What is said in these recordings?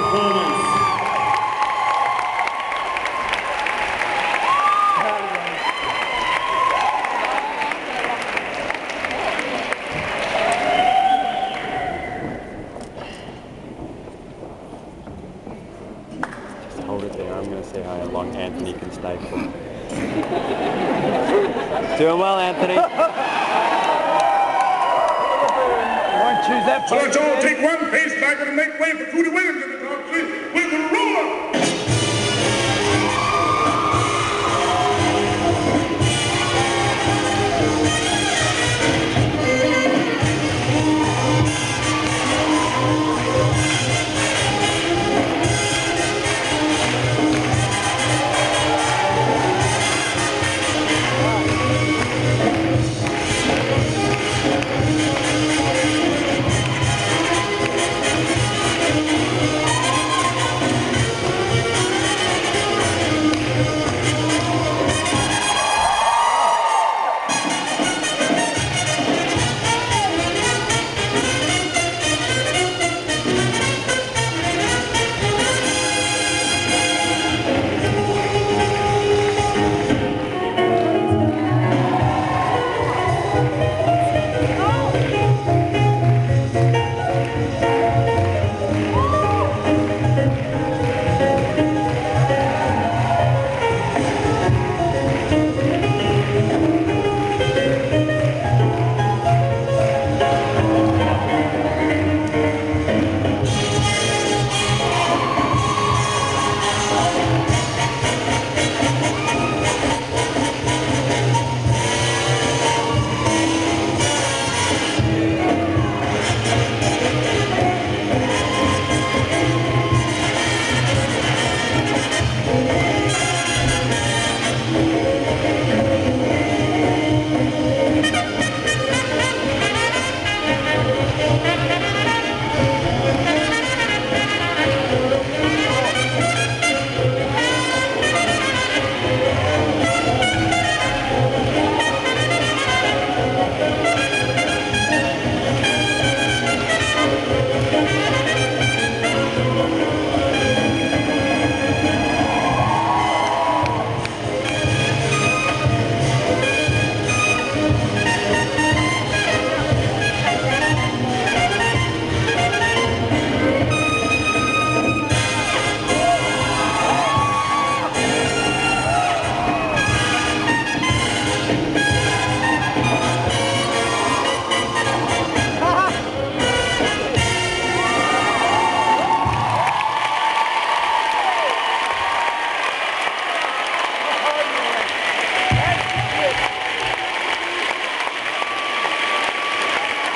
performance. Just hold it there. I'm going to see how long Anthony can stay for. Doing well, Anthony. Choose that so let's all take one pace backward and make way for Cootie Williams in the top three with the roller.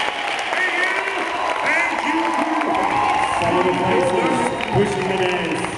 Some of the places pushing the dance.